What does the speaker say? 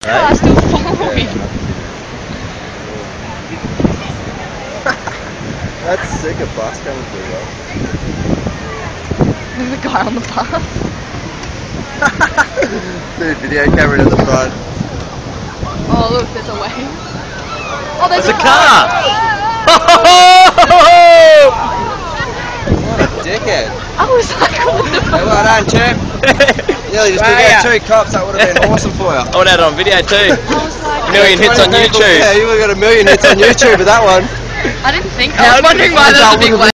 car's still following. That's sick, a bus coming through, though. There's a guy on the bus. Dude, video camera to the front. Oh look, there's a wave. Oh, there's It's a car! What a dickhead. I was like, what the fuck? Hey, well done, champ. Nearly just took out 2 cops, that would have been awesome for you. I would have it on video too. I was like, Million hits on YouTube. Yeah, you would have got a million hits on YouTube with that one. I didn't think. I was wondering why there was a big wave.